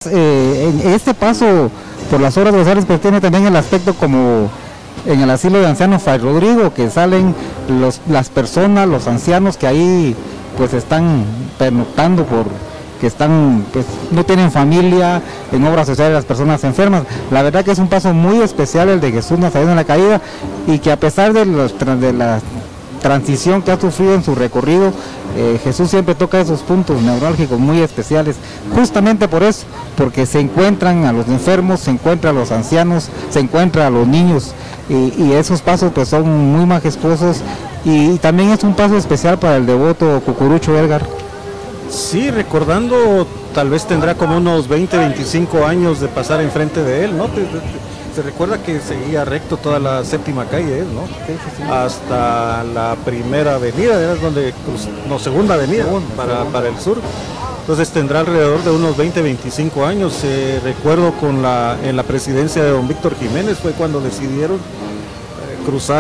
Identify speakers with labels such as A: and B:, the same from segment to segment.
A: En este paso por las obras sociales pues tiene también el aspecto como en el asilo de ancianos Fray Rodrigo, que salen las personas, los ancianos que ahí pues están pernoctando que están, pues no tienen familia, en obras sociales las personas enfermas. La verdad que es un paso muy especial el de Jesús Nazareno en la Caída, y que a pesar de la transición que ha sufrido en su recorrido, Jesús siempre toca esos puntos neurálgicos muy especiales, justamente por eso, porque se encuentran a los enfermos, se encuentran a los ancianos, se encuentran a los niños, y esos pasos pues son muy majestuosos, y también es un paso especial para el devoto cucurucho, Edgar.
B: Sí, recordando, tal vez tendrá como unos 20, 25 años de pasar enfrente de él, ¿no? Se recuerda que seguía recto toda la séptima calle, ¿no? Sí. Hasta la primera avenida, era donde segunda avenida para el sur. Entonces tendrá alrededor de unos 20, 25 años. Recuerdo en la presidencia de don Víctor Jiménez fue cuando decidieron cruzar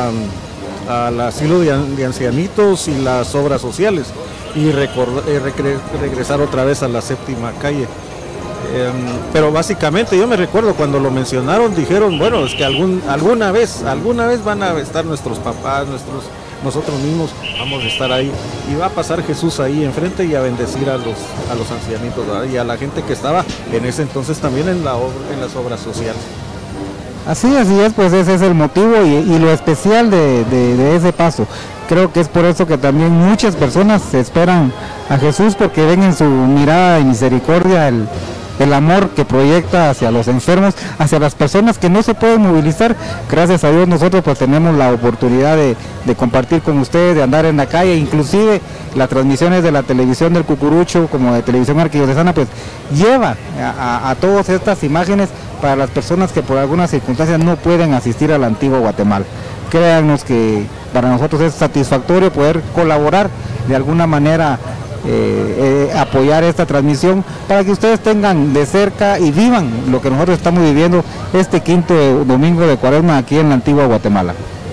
B: al asilo de ancianitos y las obras sociales, y regresar otra vez a la séptima calle. Pero básicamente yo me recuerdo cuando lo mencionaron, dijeron, bueno, es que alguna vez van a estar nuestros papás, nosotros mismos vamos a estar ahí, y va a pasar Jesús ahí enfrente y a bendecir a los ancianitos, ¿verdad? Y a la gente que estaba en ese entonces también en las obras sociales.
A: Así es, pues ese es el motivo y lo especial de ese paso. Creo que es por eso que también muchas personas esperan a Jesús, porque ven en su mirada de misericordia el amor que proyecta hacia los enfermos, hacia las personas que no se pueden movilizar. Gracias a Dios nosotros pues tenemos la oportunidad de compartir con ustedes, de andar en la calle, inclusive las transmisiones de la televisión del Cucurucho, como de Televisión Arquidiocesana, pues lleva a todas estas imágenes para las personas que por algunas circunstancias no pueden asistir a la antigua Guatemala. Créanos que para nosotros es satisfactorio poder colaborar de alguna manera, apoyar esta transmisión para que ustedes tengan de cerca y vivan lo que nosotros estamos viviendo este quinto domingo de Cuaresma aquí en la antigua Guatemala.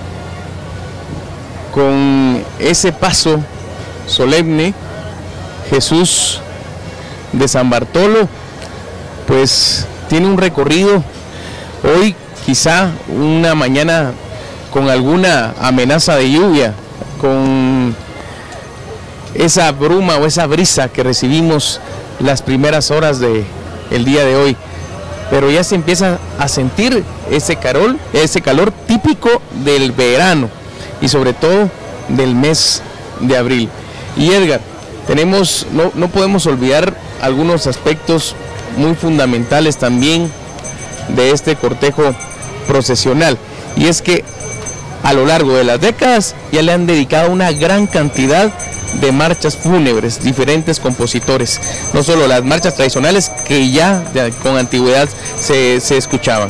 C: Con ese paso solemne, Jesús de San Bartolo pues tiene un recorrido. Hoy quizá una mañana con alguna amenaza de lluvia, con esa bruma o esa brisa que recibimos las primeras horas del día de hoy, pero ya se empieza a sentir ese calor típico del verano y sobre todo del mes de abril. Y Edgar, no podemos olvidar algunos aspectos muy fundamentales también de este cortejo procesional, y es que a lo largo de las décadas ya le han dedicado una gran cantidad de marchas fúnebres, diferentes compositores, no solo las marchas tradicionales que ya con antigüedad se escuchaban.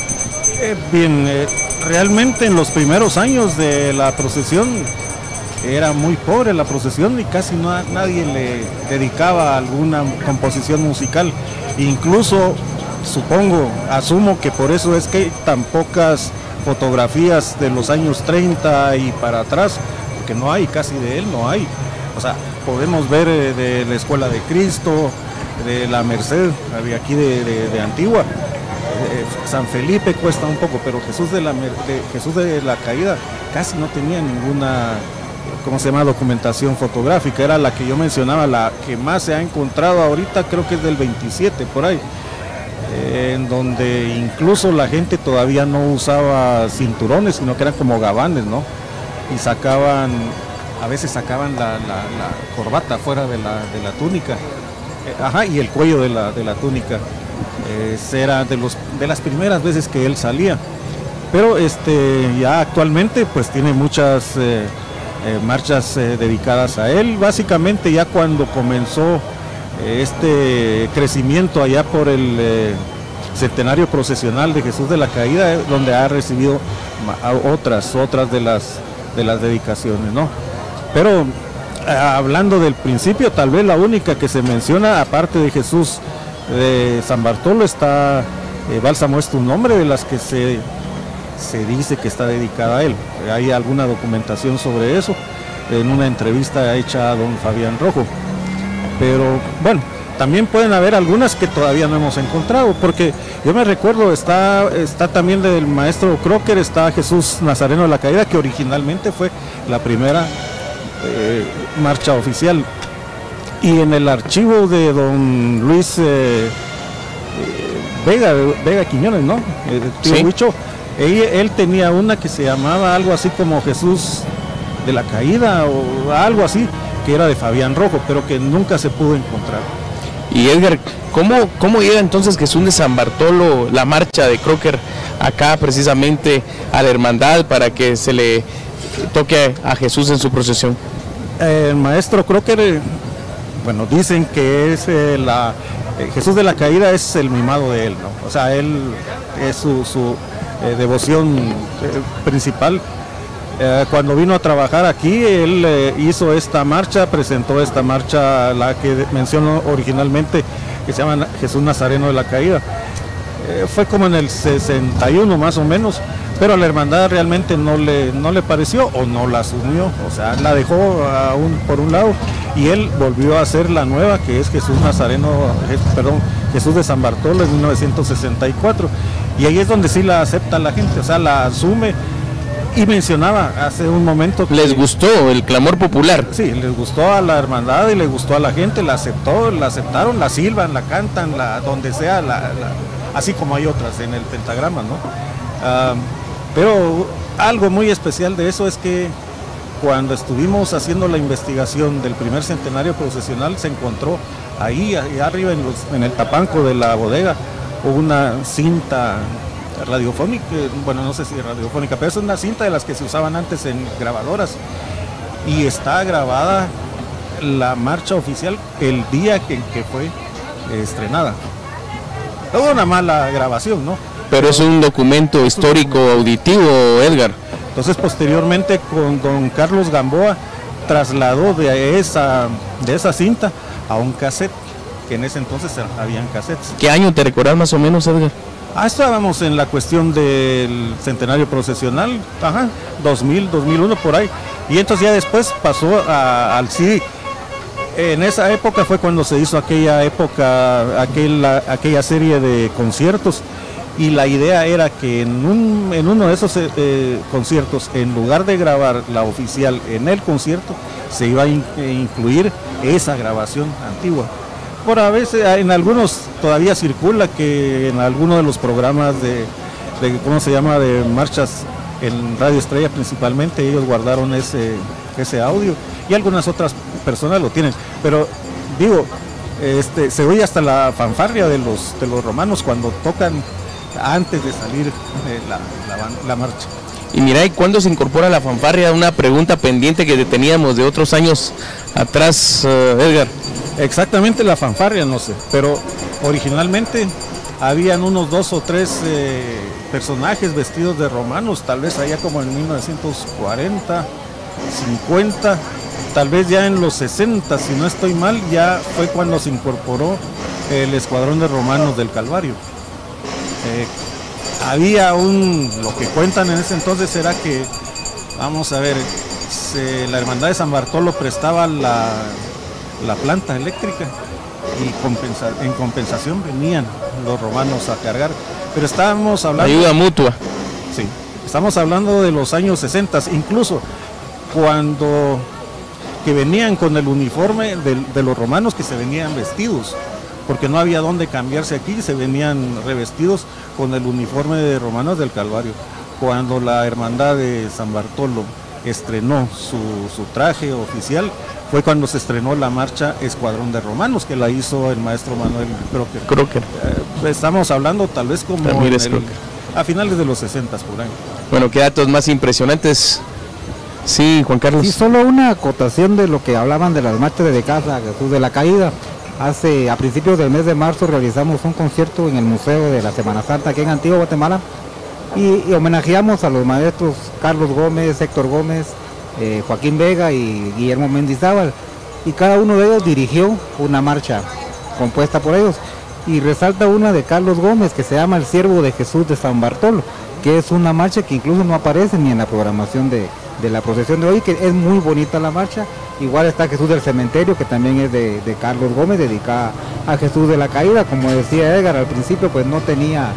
B: Realmente en los primeros años de la procesión era muy pobre la procesión y casi nadie le dedicaba alguna composición musical. Incluso asumo que por eso es que hay tan pocas fotografías de los años 30 y para atrás, porque no hay, casi de él no hay. O sea, podemos ver de la Escuela de Cristo, de la Merced, aquí de Antigua, San Felipe cuesta un poco, pero Jesús de la Caída casi no tenía ninguna, documentación fotográfica. Era la que yo mencionaba, la que más se ha encontrado ahorita, creo que es del 27 por ahí, en donde incluso la gente todavía no usaba cinturones, sino que eran como gabanes, ¿no? Y a veces sacaban la corbata fuera de la túnica, y el cuello de la túnica. Era de las primeras veces que él salía, pero ya actualmente pues tiene muchas marchas dedicadas a él. Básicamente ya cuando comenzó este crecimiento allá por el centenario procesional de Jesús de la Caída, donde ha recibido otras de las dedicaciones, ¿no? Pero hablando del principio, tal vez la única que se menciona, aparte de Jesús de San Bartolo, está Bálsamo es tu nombre, de las que se dice que está dedicada a él. Hay alguna documentación sobre eso en una entrevista hecha a don Fabián Rojo. Pero bueno, también pueden haber algunas que todavía no hemos encontrado, porque yo me recuerdo, está también del maestro Crocker, está Jesús Nazareno de la Caída, que originalmente fue la primera marcha oficial. Y en el archivo de don Luis Vega Quiñones, ¿no? Tío
C: Sí.
B: Huicho, él tenía una que se llamaba algo así como Jesús de la Caída o algo así, que era de Fabián Rojo, pero que nunca se pudo encontrar.
C: Y Edgar, ¿cómo llega entonces Jesús de San Bartolo, la marcha de Crocker, acá precisamente a la hermandad para que se le toque a Jesús en su procesión?
B: El maestro Crocker, bueno, dicen que es Jesús de la Caída es el mimado de él, ¿no? O sea, él es su devoción principal. Cuando vino a trabajar aquí, él hizo esta marcha, presentó esta marcha, la que mencionó originalmente, que se llama Jesús Nazareno de la Caída. Fue como en el 61 más o menos, pero a la hermandad realmente no le pareció o no la asumió, o sea, la dejó por un lado, y él volvió a hacer la nueva, que es Jesús Jesús de San Bartolo en 1964, y ahí es donde sí la acepta la gente, o sea, la asume. Y mencionaba hace un momento que
C: ¿Les gustó el clamor popular?
B: sí, les gustó a la hermandad y le gustó a la gente, la aceptaron, la silban, la cantan, donde sea, así como hay otras en el pentagrama, ¿no? Pero algo muy especial de eso es que cuando estuvimos haciendo la investigación del primer centenario procesional, se encontró ahí arriba en el tapanco de la bodega una cinta radiofónica, bueno, no sé si radiofónica, pero es una cinta de las que se usaban antes en grabadoras, y está grabada la marcha oficial el día que fue estrenada. Toda una mala grabación, ¿no?
C: Pero es un documento histórico auditivo, Edgar.
B: Entonces, posteriormente, con don Carlos Gamboa, trasladó de esa cinta a un cassette, que en ese entonces habían cassettes.
C: ¿Qué año te recordás más o menos, Edgar?
B: Estábamos en la cuestión del centenario procesional, 2000, 2001 por ahí, y entonces ya después pasó al CD. En esa época fue cuando se hizo aquella serie de conciertos, y la idea era que en uno de esos conciertos, en lugar de grabar la oficial en el concierto, se iba a incluir esa grabación antigua. Por a veces, en algunos todavía circula que en algunos de los programas de ¿cómo se llama?, de marchas en Radio Estrella principalmente, ellos guardaron ese audio, y algunas otras personas lo tienen, pero digo, se oye hasta la fanfarria de los romanos cuando tocan antes de salir la marcha.
C: Y mira, ¿y cuándo se incorpora la fanfarria? Una pregunta pendiente que teníamos de otros años atrás, Edgar.
B: Exactamente, la fanfarria no sé, pero originalmente habían unos 2 o 3 personajes vestidos de romanos, tal vez allá como en 1940, 50, tal vez ya en los 60, si no estoy mal, ya fue cuando se incorporó el escuadrón de romanos del Calvario. Había lo que cuentan en ese entonces era que, vamos a ver, la hermandad de San Bartolo prestaba la planta eléctrica, y en compensación venían los romanos a cargar, pero estábamos hablando...
C: Ayuda mutua.
B: Sí, estamos hablando de los años 60, incluso cuando que venían con el uniforme de los romanos, que se venían vestidos, porque no había dónde cambiarse aquí, se venían revestidos con el uniforme de romanos del Calvario. Cuando la hermandad de San Bartolo estrenó su traje oficial, fue cuando se estrenó la marcha Escuadrón de Romanos, que la hizo el maestro Manuel
C: Crocker.
B: Estamos hablando tal vez como a finales de los 60 por ahí.
C: Bueno, qué datos más impresionantes. Sí, Juan Carlos.
A: Y solo una acotación de lo que hablaban de las marchas de casa, Jesús de la Caída. A principios del mes de marzo realizamos un concierto en el Museo de la Semana Santa aquí en Antigua Guatemala, y homenajeamos a los maestros Carlos Gómez, Héctor Gómez, Joaquín Vega y Guillermo Mendizábal, y cada uno de ellos dirigió una marcha compuesta por ellos, y resalta una de Carlos Gómez que se llama El Siervo de Jesús de San Bartolo, que es una marcha que incluso no aparece ni en la programación de la procesión de hoy, que es muy bonita la marcha, Igual está Jesús del Cementerio, que también es de Carlos Gómez, dedicada a Jesús de la Caída. Como decía Edgar al principio, pues no tenía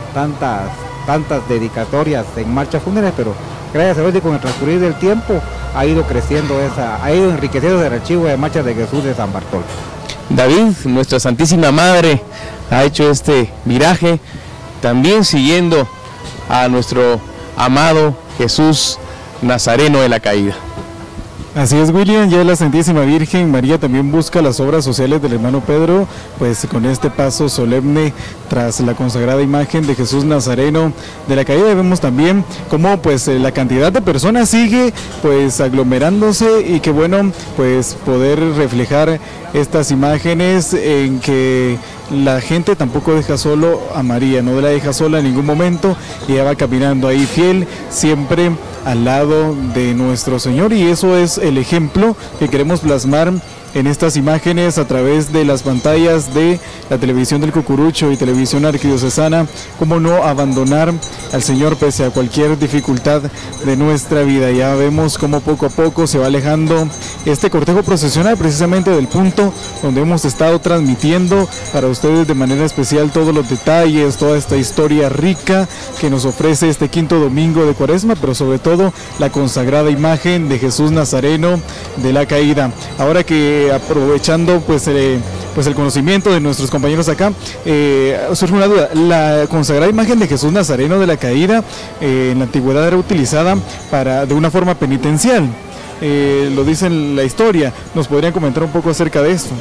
A: tantas dedicatorias en marchas fúnebres, pero gracias a Dios y con el transcurrir del tiempo ha ido creciendo ha ido enriqueciendo el archivo de marchas de Jesús de San Bartolo.
C: David, nuestra Santísima Madre, ha hecho este viraje, también siguiendo a nuestro amado Jesús Nazareno de la Caída.
D: Así es, William, ya la Santísima Virgen María también busca las obras sociales del hermano Pedro, pues con este paso solemne tras la consagrada imagen de Jesús Nazareno de la Caída. Vemos también cómo pues la cantidad de personas sigue pues aglomerándose, y que bueno, pues poder reflejar estas imágenes en que la gente tampoco deja solo a María, no la deja sola en ningún momento, y ella va caminando ahí fiel, siempre al lado de nuestro Señor, y eso es el ejemplo que queremos plasmar en estas imágenes a través de las pantallas de la televisión del Cucurucho y televisión arquidiocesana. Cómo no abandonar al Señor pese a cualquier dificultad de nuestra vida. Ya vemos cómo poco a poco se va alejando este cortejo procesional, precisamente del punto donde hemos estado transmitiendo para ustedes de manera especial todos los detalles, toda esta historia rica que nos ofrece este quinto domingo de Cuaresma, pero sobre todo la consagrada imagen de Jesús Nazareno de la Caída. Ahora que aprovechando pues el conocimiento de nuestros compañeros acá, surge una duda. La consagrada imagen de Jesús Nazareno de la Caída en la antigüedad era utilizada de una forma penitencial, lo dice en la historia. ¿Nos podrían comentar un poco acerca de esto?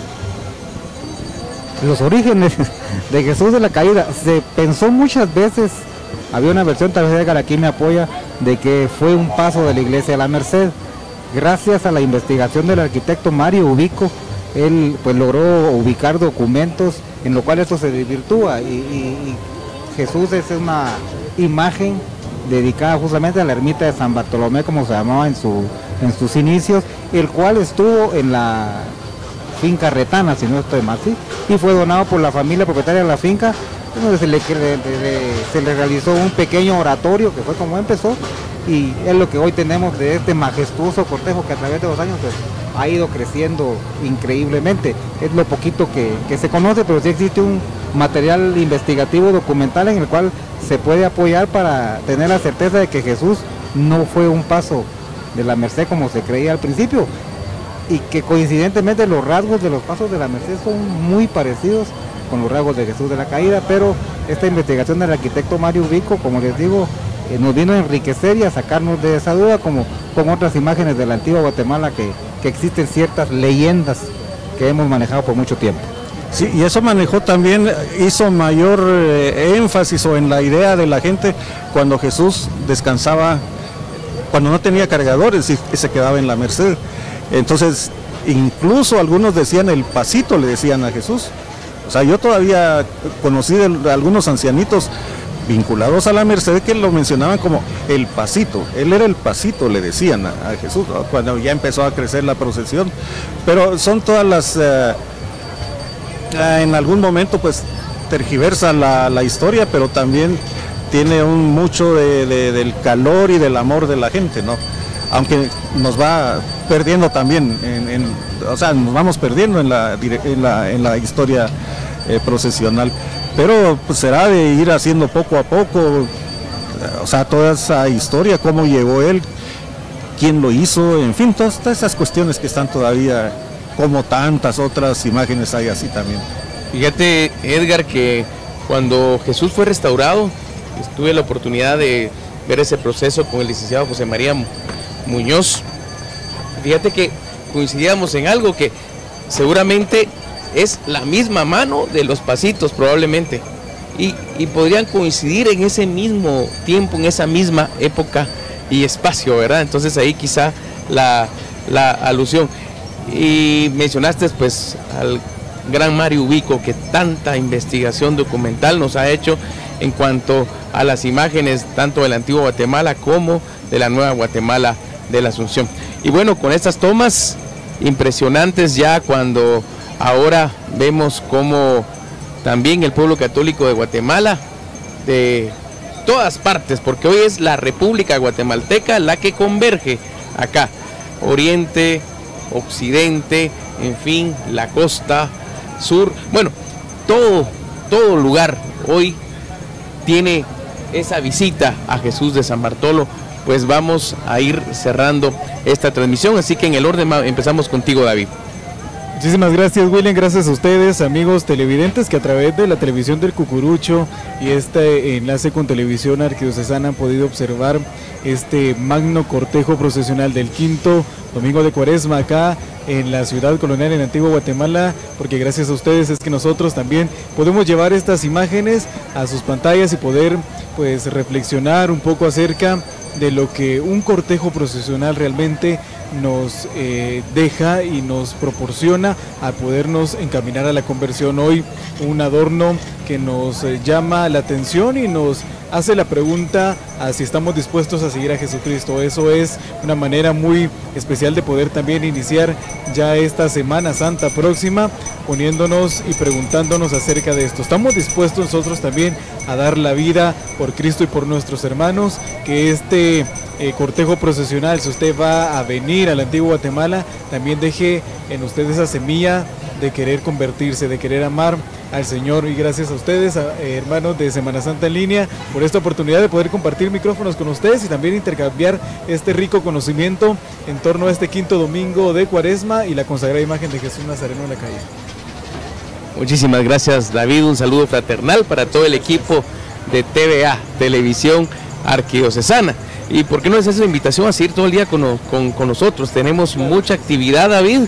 A: Los orígenes de Jesús de la Caída, se pensó muchas veces, había una versión, tal vez Edgar aquí me apoya, de que fue un paso de la iglesia de la Merced. Gracias a la investigación del arquitecto Mario Ubico, él pues logró ubicar documentos en lo cual esto se desvirtúa, y Jesús es una imagen dedicada justamente a la ermita de San Bartolomé, como se llamaba en sus inicios, el cual estuvo en la finca Retana, si no estoy mal, ¿sí? Y fue donado por la familia propietaria de la finca, donde se le realizó un pequeño oratorio, que fue como empezó, y es lo que hoy tenemos de este majestuoso cortejo que a través de los años pues, ha ido creciendo increíblemente. Es lo poquito que se conoce, pero sí existe un material investigativo documental en el cual se puede apoyar para tener la certeza de que Jesús no fue un paso de la Merced como se creía al principio, y que coincidentemente los rasgos de los pasos de la Merced son muy parecidos con los rasgos de Jesús de la Caída, pero esta investigación del arquitecto Mario Ubico, como les digo, nos vino a enriquecer y a sacarnos de esa duda, como con otras imágenes de la antigua Guatemala que existen ciertas leyendas que hemos manejado por mucho tiempo.
B: Sí, y eso hizo mayor énfasis en la idea de la gente cuando Jesús descansaba, cuando no tenía cargadores y se quedaba en la Merced. Entonces, incluso algunos decían el pasito, le decían a Jesús. O sea, yo todavía conocí de algunos ancianitos vinculados a la Merced que lo mencionaban como el pasito. Él era el pasito, le decían a Jesús, ¿no? Cuando ya empezó a crecer la procesión. Pero son todas las... en algún momento pues tergiversa la historia, pero también tiene mucho del calor y del amor de la gente, ¿no? Aunque nos va perdiendo también, o sea, nos vamos perdiendo en la historia procesional. Pero pues será de ir haciendo poco a poco, o sea, toda esa historia, cómo llegó él, quién lo hizo, en fin, todas esas cuestiones que están todavía, como tantas otras imágenes hay así también.
C: Fíjate, Edgar, que cuando Jesús fue restaurado, tuve la oportunidad de ver ese proceso con el licenciado José María Muñoz. Fíjate que coincidíamos en algo, que seguramente es la misma mano de los pasitos probablemente, y podrían coincidir en ese mismo tiempo, en esa misma época y espacio, ¿verdad? Entonces ahí quizá la alusión. Y mencionaste pues al gran Mario Ubico, que tanta investigación documental nos ha hecho en cuanto a las imágenes tanto de la antigua Guatemala como de la nueva Guatemala de la Asunción. Y bueno, con estas tomas impresionantes, ya cuando ahora vemos cómo también el pueblo católico de Guatemala, de todas partes, porque hoy es la República Guatemalteca la que converge acá, oriente, occidente, en fin, la costa sur, bueno, todo lugar hoy tiene esa visita a Jesús de San Bartolo. Pues vamos a ir cerrando esta transmisión, así que en el orden empezamos contigo, David.
D: Muchísimas gracias, William, gracias a ustedes, amigos televidentes, que a través de la televisión del Cucurucho y este enlace con Televisión Arquidiocesana han podido observar este magno cortejo procesional del quinto domingo de Cuaresma acá en la ciudad colonial en Antigua Guatemala, porque gracias a ustedes es que nosotros también podemos llevar estas imágenes a sus pantallas y poder pues reflexionar un poco acerca de lo que un cortejo procesional realmente nos deja y nos proporciona a podernos encaminar a la conversión. Hoy un adorno que nos llama la atención y nos hace la pregunta a si estamos dispuestos a seguir a Jesucristo. Eso es una manera muy especial de poder también iniciar ya esta Semana Santa próxima, poniéndonos y preguntándonos acerca de esto. ¿Estamos dispuestos nosotros también a dar la vida por Cristo y por nuestros hermanos? Que este cortejo procesional, si usted va a venir a la Antigua Guatemala, también deje en usted esa semilla de querer convertirse, de querer amar al Señor. Y gracias a ustedes, hermanos de Semana Santa en línea, por esta oportunidad de poder compartir micrófonos con ustedes y también intercambiar este rico conocimiento en torno a este quinto domingo de Cuaresma y la consagrada imagen de Jesús Nazareno en la calle.
C: Muchísimas gracias, David, un saludo fraternal para todo el equipo de TVA, Televisión Arquidiocesana. Y por qué no les hace la invitación a seguir todo el día con nosotros. Tenemos mucha actividad, David,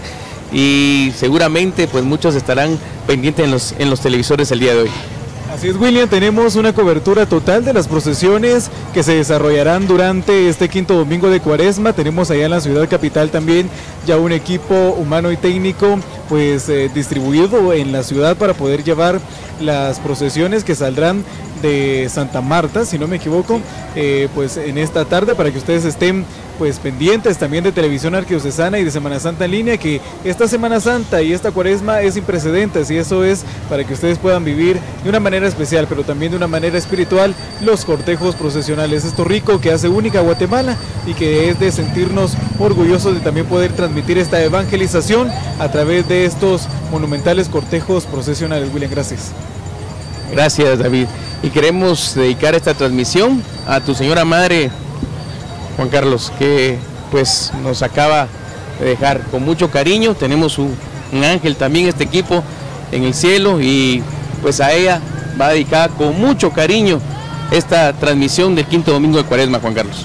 C: y seguramente pues muchos estarán pendientes en los televisores el día de hoy.
D: Así es, William, tenemos una cobertura total de las procesiones que se desarrollarán durante este quinto domingo de Cuaresma. Tenemos allá en la ciudad capital también ya un equipo humano y técnico pues distribuido en la ciudad para poder llevar las procesiones que saldrán de Santa Marta, si no me equivoco, pues en esta tarde, para que ustedes estén pues pendientes también de Televisión Arquidiocesana y de Semana Santa en línea, que esta Semana Santa y esta Cuaresma es sin precedentes, y eso es para que ustedes puedan vivir de una manera especial, pero también de una manera espiritual, los cortejos procesionales. Esto rico que hace única Guatemala y que es de sentirnos orgullosos de también poder transmitir esta evangelización a través de estos monumentales cortejos procesionales. William, gracias.
C: Gracias, David. Y queremos dedicar esta transmisión a tu señora madre, Juan Carlos, que pues nos acaba de dejar con mucho cariño. Tenemos un ángel también, este equipo en el cielo, y pues a ella va dedicada con mucho cariño esta transmisión del quinto domingo de Cuaresma, Juan Carlos.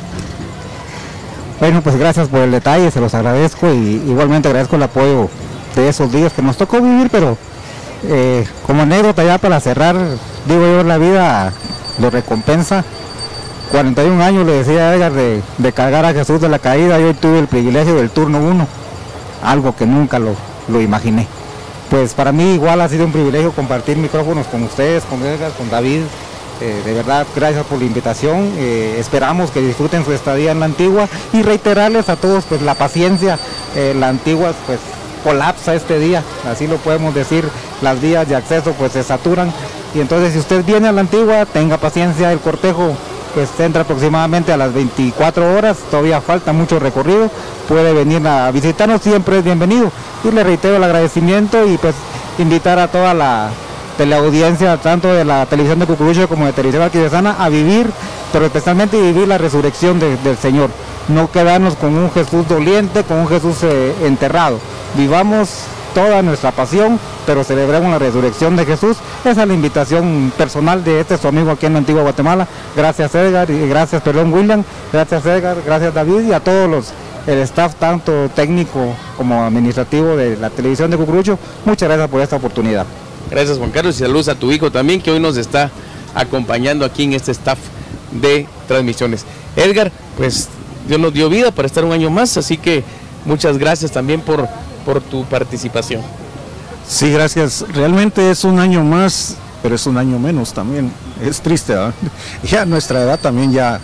A: Bueno, pues gracias por el detalle, se los agradezco, y igualmente agradezco el apoyo de esos días que nos tocó vivir, pero como anécdota ya para cerrar, digo yo, la vida lo recompensa. 41 años le decía a Edgar de cargar a Jesús de la caída, y hoy tuve el privilegio del turno 1, algo que nunca lo imaginé. Pues para mí igual ha sido un privilegio compartir micrófonos con ustedes, con Edgar, con David. De verdad, gracias por la invitación. Esperamos que disfruten su estadía en la Antigua, y reiterarles a todos pues la paciencia. La Antigua pues colapsa este día, así lo podemos decir, las vías de acceso pues se saturan, y entonces si usted viene a la Antigua, tenga paciencia. El cortejo pues entra aproximadamente a las 24 horas, todavía falta mucho recorrido, puede venir a visitarnos, siempre es bienvenido. Y le reitero el agradecimiento, y pues invitar a toda la teleaudiencia, tanto de la televisión de Cucurucho como de Televisión Arquidiocesana, a vivir, pero especialmente vivir la resurrección del Señor. No quedarnos con un Jesús doliente, con un Jesús enterrado. Vivamos toda nuestra pasión, pero celebremos la resurrección de Jesús. Esa es la invitación personal de su amigo aquí en la Antigua Guatemala. Gracias, Edgar, y gracias, William, gracias, Edgar, gracias, David, y a todos el staff, tanto técnico como administrativo de la televisión de Cucurucho. Muchas gracias por esta oportunidad.
C: Gracias, Juan Carlos, y saludos a tu hijo también, que hoy nos está acompañando aquí en este staff de transmisiones. Edgar, pues Dios nos dio vida para estar un año más, así que muchas gracias también por tu participación.
B: Sí, gracias. Realmente es un año más, pero es un año menos también. Es triste, ¿verdad? Ya nuestra edad también ya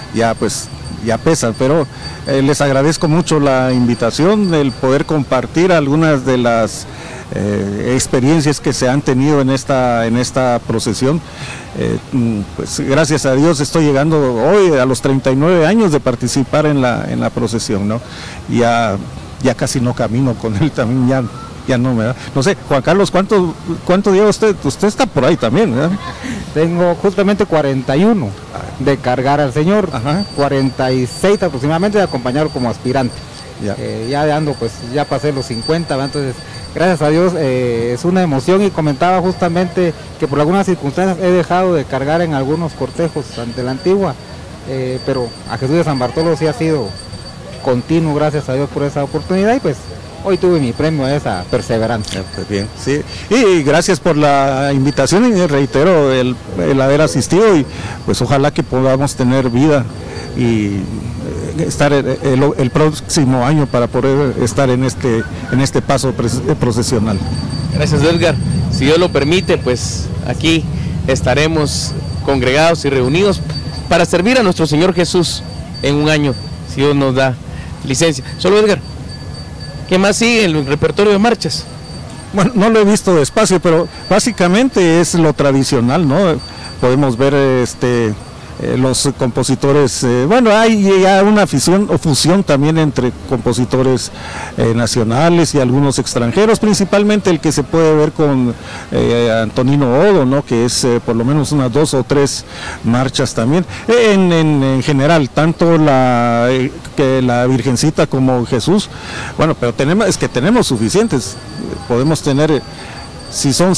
B: pesa, pero les agradezco mucho la invitación, el poder compartir algunas de las experiencias que se han tenido en esta procesión. Pues gracias a Dios estoy llegando hoy a los 39 años de participar en la procesión, ¿no? Ya ya casi no camino con él también, ya no me da. No sé, Juan Carlos, ¿cuánto lleva usted? Usted está por ahí también, ¿verdad?
A: Tengo justamente 41 de cargar al Señor,
B: Ajá.
A: 46 aproximadamente de acompañar como aspirante.
B: Ya.
A: Ya ando, pues ya pasé los 50, ¿verdad? Entonces, gracias a Dios, es una emoción, y comentaba justamente que por algunas circunstancias he dejado de cargar en algunos cortejos ante la Antigua, pero a Jesús de San Bartolo sí ha sido continuo, gracias a Dios por esa oportunidad, y pues hoy tuve mi premio a esa perseverancia.
B: Pues bien, sí. Y gracias por la invitación, y reitero el haber asistido, y pues ojalá que podamos tener vida y estar el próximo año para poder estar en este paso procesional.
C: Gracias, Edgar. Si Dios lo permite, pues aquí estaremos congregados y reunidos para servir a nuestro Señor Jesús en un año, si Dios nos da licencia. Solo, Edgar, ¿qué más sigue en el repertorio de marchas?
B: Bueno, no lo he visto despacio, pero básicamente es lo tradicional, ¿no? Podemos ver los compositores, bueno, hay ya una fusión también entre compositores nacionales y algunos extranjeros, principalmente el que se puede ver con Antonino Odo, ¿no? Que es por lo menos unas 2 o 3 marchas también. En general, tanto que la Virgencita como Jesús, bueno, pero tenemos suficientes, podemos tener... Si son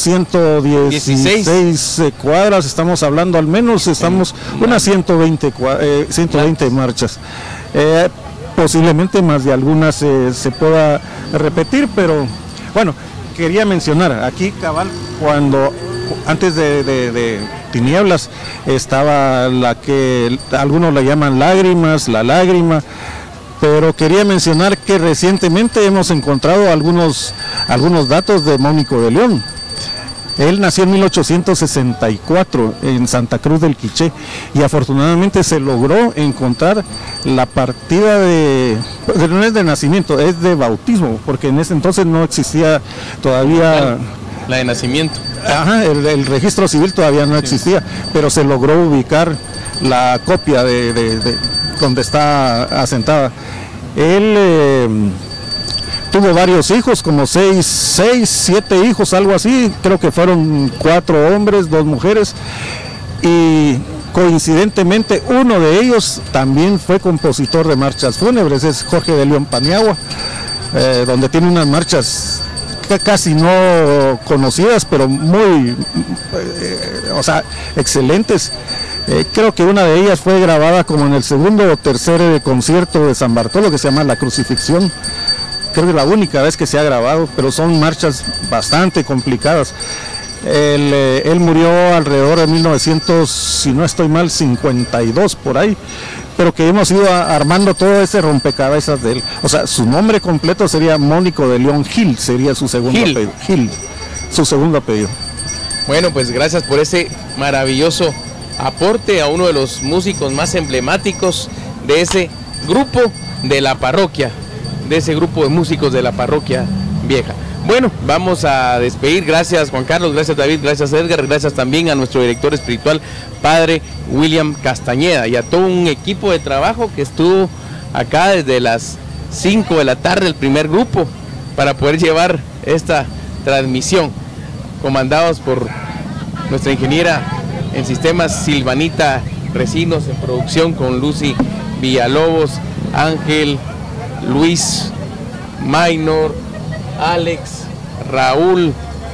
B: 116 cuadras, estamos hablando al menos, unas 120 marchas. Posiblemente más de algunas se pueda repetir, pero bueno, quería mencionar, aquí cabal, antes de Tinieblas, estaba la que algunos la llaman Lágrimas, la Lágrima. Pero quería mencionar que recientemente hemos encontrado algunos datos de Mónico de León. Él nació en 1864 en Santa Cruz del Quiché, y afortunadamente se logró encontrar la partida no es de nacimiento, es de bautismo, porque en ese entonces no existía todavía...
C: La de nacimiento.
B: Ajá, el registro civil todavía no existía, pero se logró ubicar la copia de donde está asentada. Él tuvo varios hijos, como 6, 7 hijos, algo así. Creo que fueron 4 hombres, 2 mujeres. Y coincidentemente uno de ellos también fue compositor de marchas fúnebres, es Jorge de León Paniagua, donde tiene unas marchas casi no conocidas, pero muy, excelentes. Creo que una de ellas fue grabada como en el segundo o tercer concierto de San Bartolo, que se llama La Crucifixión. Creo que es la única vez que se ha grabado, pero son marchas bastante complicadas. Él murió alrededor de 1900, si no estoy mal, 52 por ahí, pero que hemos ido armando todo ese rompecabezas de él. O sea, su nombre completo sería Mónico de León Gil, sería su segundo apellido. Gil, su segundo apellido.
C: Bueno, pues gracias por ese maravilloso aporte a uno de los músicos más emblemáticos de ese grupo de la parroquia, de ese grupo de músicos de la parroquia vieja. Bueno, vamos a despedir. Gracias, Juan Carlos, gracias, David, gracias, Edgar, gracias también a nuestro director espiritual, Padre William Castañeda, y a todo un equipo de trabajo que estuvo acá desde las 5 de la tarde, el primer grupo, para poder llevar esta transmisión, comandados por nuestra ingeniera en sistemas, Silvanita Recinos, en producción con Lucy Villalobos, Ángel, Luis, Maynor, Alex, Raúl,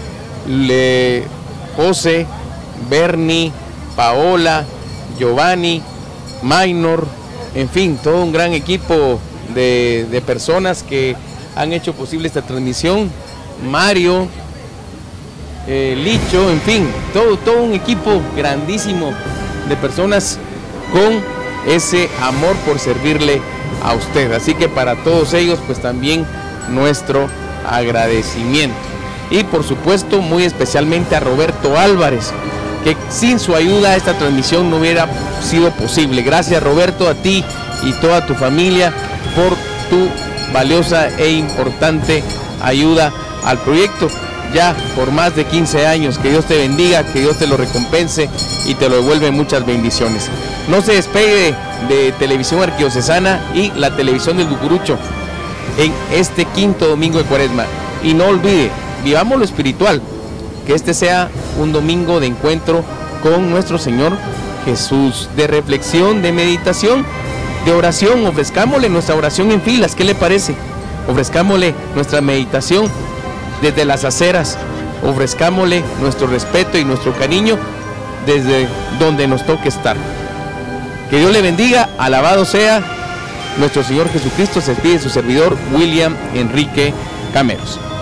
C: José, Bernie, Paola, Giovanni, Maynor, en fin, todo un gran equipo de personas que han hecho posible esta transmisión. Mario, Licho, en fin, todo un equipo grandísimo de personas con ese amor por servirle a usted. Así que para todos ellos, pues también nuestro agradecimiento. Y por supuesto, muy especialmente a Roberto Álvarez, que sin su ayuda esta transmisión no hubiera sido posible. Gracias, Roberto, a ti y toda tu familia por tu valiosa e importante ayuda al proyecto, ya por más de 15 años. Que Dios te bendiga, que Dios te lo recompense y te lo devuelve muchas bendiciones. No se despegue de Televisión Arquidiocesana y la televisión del Cucurucho. en este quinto domingo de Cuaresma. Y no olvide, vivamos lo espiritual, que este sea un domingo de encuentro con nuestro Señor Jesús, de reflexión, de meditación, de oración. Ofrezcámosle nuestra oración en filas, ¿qué le parece? Ofrezcámosle nuestra meditación desde las aceras, ofrezcámosle nuestro respeto y nuestro cariño desde donde nos toque estar. Que Dios le bendiga, alabado sea nuestro Señor Jesucristo. Se despide su servidor William Enrique Cameros.